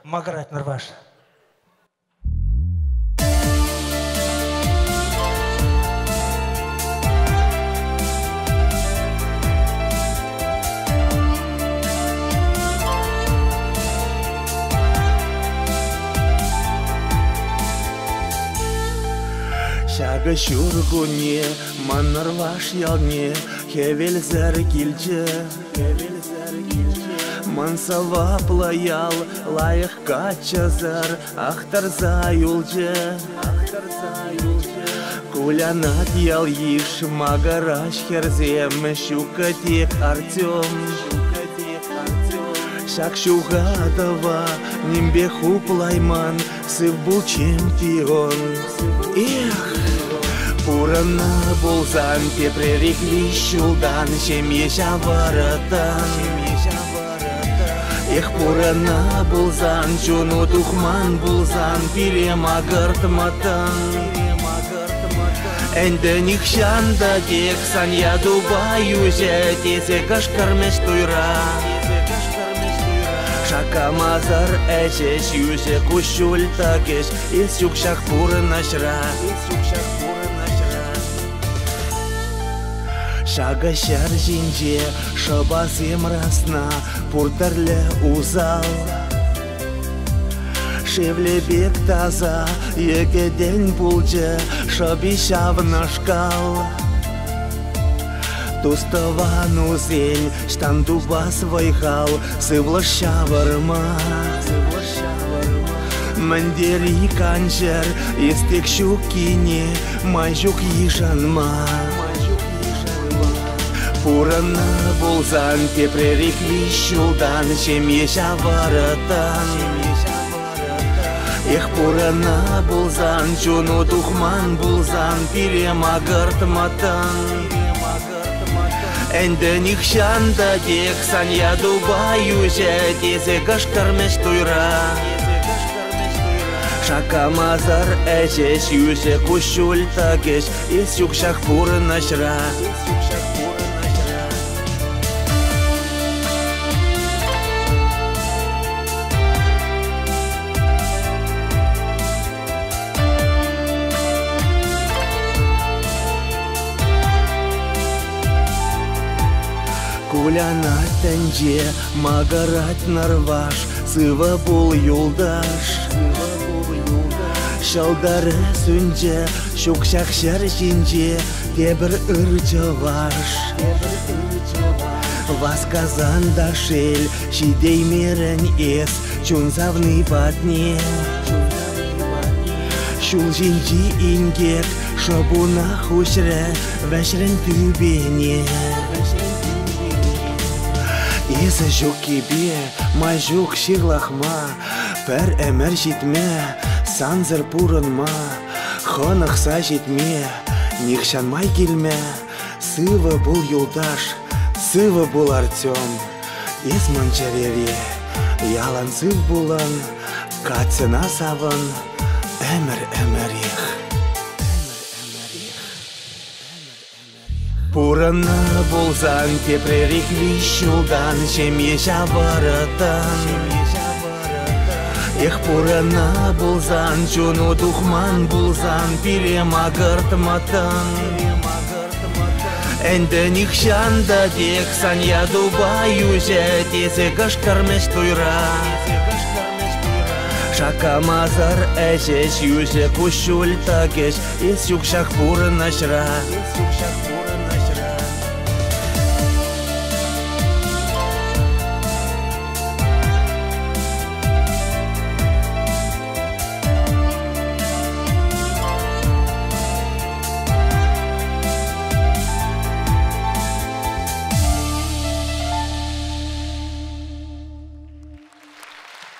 Magarat Narvash. Şaga şurgune, manarvaş yalne, hevel zergilce. Мансава плаял, лайық качазар, ахтар заюлже. Кулянат ял иш, магараш херзем, щукатек Артем. Шак шугадова, нимбе хуплайман, сыв был чемпион. Эх! Пурана болзан, тепрерик вищулдан, шемье шаваратан. Эх, пурана болзан, чуну тухман болзан, пилем агартматан. Энде нихшанда дек санья дубаюже, тесе кашкармеш туйра. Шакамазар эчеш, юже кушуль такеш, из юкшах пуранашра. Шага шаржинже, шабасем расна, пуртарле узал. Шевле бек таза, еке день булже, шаби шавна шкал. Туставан узень, штанду бас вайхал, сывла шаварма. Мандери канжер, истек щукине, майжук ежанма. Пурана болзан, тепрерик вищулдан, шемье шаваратан. Эх, пурана болзан, чуну тухман болзан, пилем агартматан. Энде нихшанда дек санья дубаюже, тезе кашкармеш туйра. Шакамазар эчеш, юже кушуль такеш, из юкшах пуранашра. Кулянат тенже, магарат нарваш, сыва бул юлдаш. Шалдары сүнже, шукшах шаржинже, тебір ырчаваш. Васказан дашель, шидей мерен ес, чунзавны патне. Шулжинжи ингек, шабуна хушре, вешрен тюбене. Есі жүк кебе, май жүк ширлахма, пәр әмір жетме, санзыр пурынма, ханықса жетме, нихшанмай келме, сывы бұл юлдаш, сывы бұл Артем. Ес манчарере, ялан сыв бұлан, катсына савын, әмір-әмірек. Пурана болзан, тепрерик вищулдан, шемье шаваратан. Эх, пурана болзан, чуну тухман болзан, пилем агартматан. Энде нихшанда дек санья дубаюже, тезе кашкармеш туйра. Шакамазар эчеш, юже кушуль такеш, из юкшах пуранашра.